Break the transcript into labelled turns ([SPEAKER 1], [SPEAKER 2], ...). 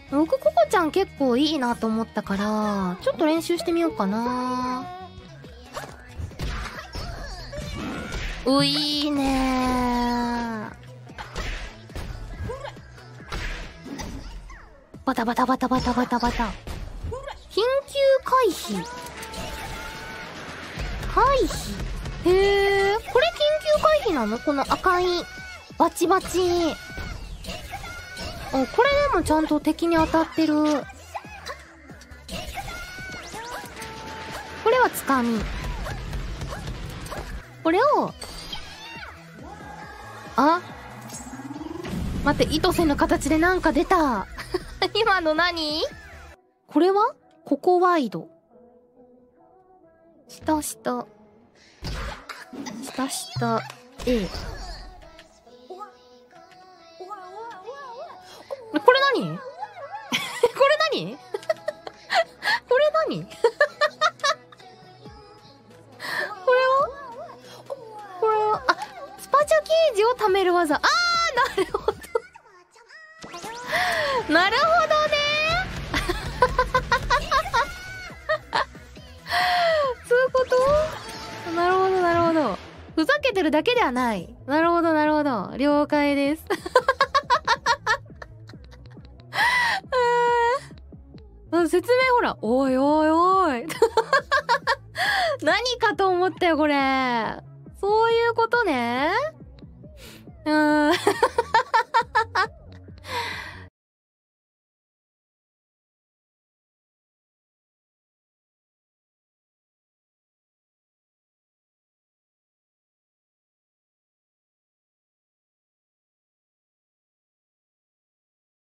[SPEAKER 1] 僕ココちゃん結構いいなと思ったからちょっと練習してみようかな。いいねー。バタバタバタバタバタバタ。緊急回避回避。へえ、これ緊急回避なの？この赤いバチバチ。お、これでもちゃんと敵に当たってる。これはつかみ。これを、あ、待って、意図せぬ形でなんか出た。今の何？これはここワイド。下下。下下 A。これ何？これ何？これ何？これは？これは、あ、スパチャゲージを貯める技。あー、なるほど。なるほどね。そういうこと？なるほど、なるほど。ふざけてるだけではない。なるほど、なるほど。了解です。説明ほら、おいおいおい。何かと思ったよ、これ。そういうことね。